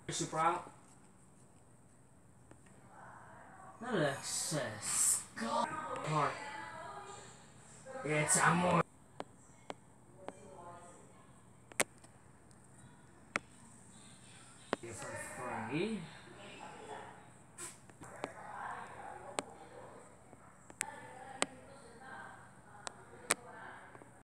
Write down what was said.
Super out. None of that shit. It's amor.